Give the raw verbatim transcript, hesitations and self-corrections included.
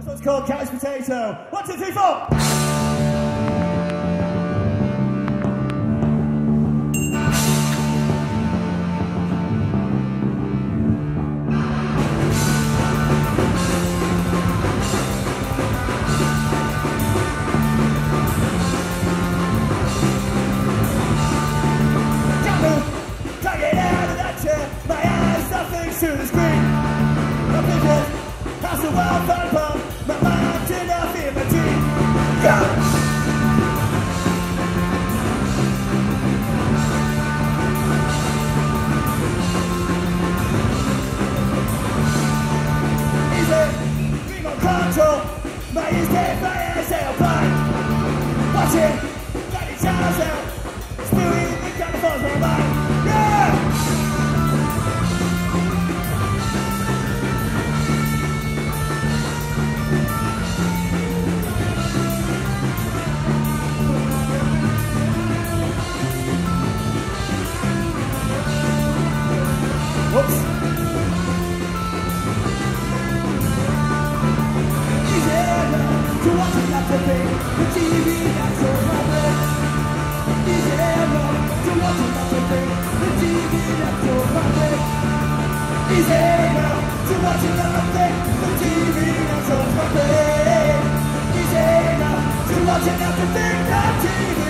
This one's called Couch Potato. One, two, three, four. To the screen, my vision has the world fun pump, my mind did not feel my teeth. Go! Easy, remote control, my ears can't fire, say I'm fine. Watching, ninety times out, spewing the kind of falls my mind. Yeah! Whoops. Easy enough to watch it not to be the T V that's so public. Easy enough to watch it not to be the T V that's so public. Easy enough to watch it not to be the T V that's so public. Easy enough to watch it not to be the T V.